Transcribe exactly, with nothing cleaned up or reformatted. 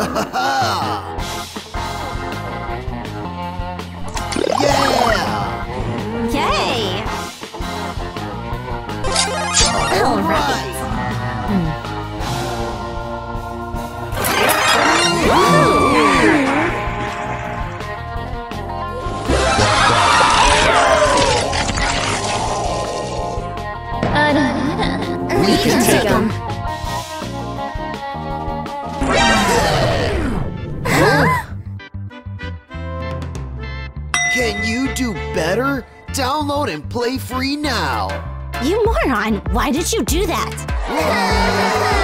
Yeah! Yay! All right. We can take them. Can you do better? Download and play free now. You moron! Why did you do that?